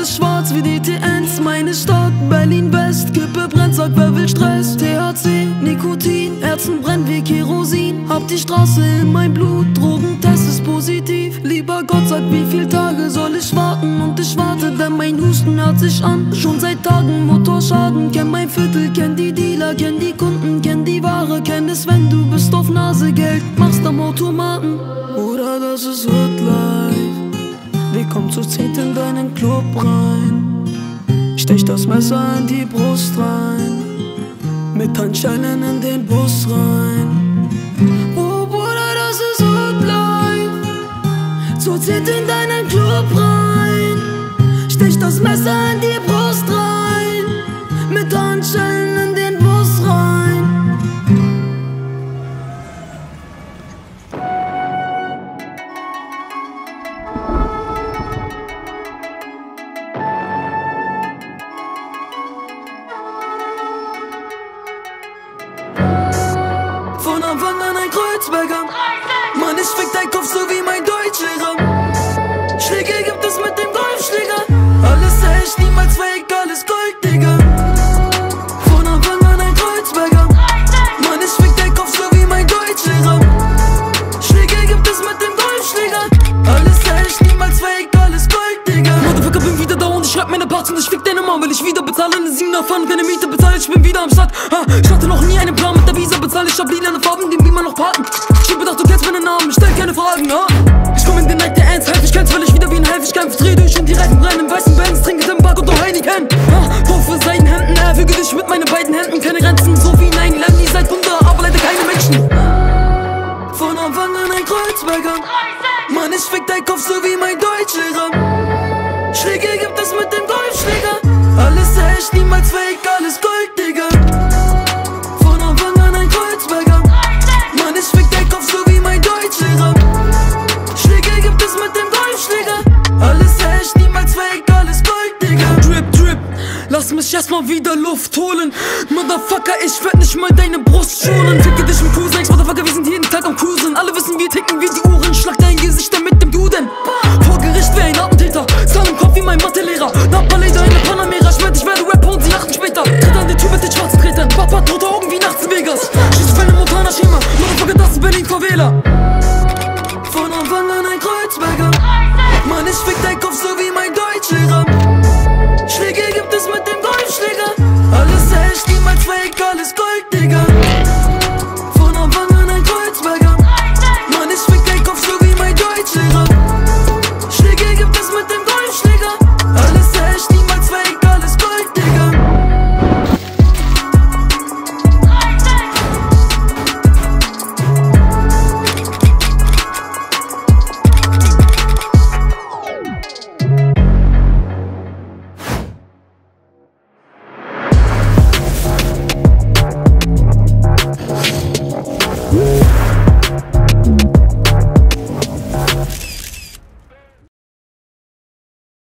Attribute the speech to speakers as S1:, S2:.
S1: schwarz wie die T1, meine Stadt, Berlin-West. Kippe brennt, sag wer will Stress. THC, Nikotin, Herzen brennt wie Kerosin. Hab die Straße in mein Blut, Drogentest ist positiv. Lieber Gott, sag wie viel Tage soll ich warten. Und ich warte, denn mein Husten hört sich an. Schon seit Tagen Motorschaden, kenn mein Viertel, kenn die Dealer, kenn die Kunden, kenn die Ware. Kenn es, wenn du bist auf Nase, Geld machst am Automaten. Oder das ist Hood Life. Wir kommen zu 10 in deinen Club rein. Stech das Messer in die Brust rein, mit Handschellen in den Bus rein. Oh Bruder, das ist Hood Life. Zu 10 in deinen Club rein. Stech das Messer in die Brust rein, mit Handschellen in den Bus rein. Von Anfang an ein Kreuzberger. Mann, ich fick dein Kopf so wie mein Deutschlehrer. Schläge gibt es mit dem Golfschläger. Alles echt, niemals fake, alles Gold, Digga. Von Anfang an ein Kreuzberger. Mann, ich fick dein Kopf so wie mein Deutschlehrer. Schläge gibt es mit dem Golfschläger. Alles echt, niemals fake, alles Gold, Digga. Motherfucker, bin wieder da und ich schreib meine Parts und ich fick deine Mom, will ich wieder bezahlen. Eine 7er Pfanne, keine Miete bezahlt, ich bin wieder am Start. Ich hatte noch nie einen Plan mit der Visa bezahlt. Ich hab lilane Farben, den Beamer noch parken. Ich hab gedacht, du kennst meinen Namen, stell keine Fragen, Ich komm in den Night der Ernst, helf, ich kenn's, weil ich wieder wie ein Helf. Ich kämpf, dreh durch und die Reifen brennen im weißen Benz. Trinke den Back und noch Heineken. Puffe seinen Händen, füge dich mit meinen beiden Händen. Keine Grenzen, so wie 9/11. Ihr seid Wunder, aber leider keine Menschen. Von Anfang an ein Kreuzberger. Mann, ich fick dein Kopf so wie mein Deutschlehrer. Schläge gibt es mit dem Golfschläger. Alles echt, niemals fake, alles Gold, Digga. Von Anfang an ein Kreuzberger. Mann, ich fick dein Kopf so wie mein Deutschlehrer. Schläge gibt es mit dem Golfschläger. Alles echt, niemals fake, alles Gold, Digga. Drip, drip, lass mich erstmal wieder Luft holen. Motherfucker, ich werd nicht mal deine Brust schonen. Ficke dich mit Cousins, Motherfucker, wir sind jeden Tag am Cruisen. Alle wissen, wir ticken wie die Uhren. Schlag dein Gesicht mit dem Duden. Vor Gericht wie ein Attentäter, Zahn im Kopf wie mein Mathelehrer. Napaleder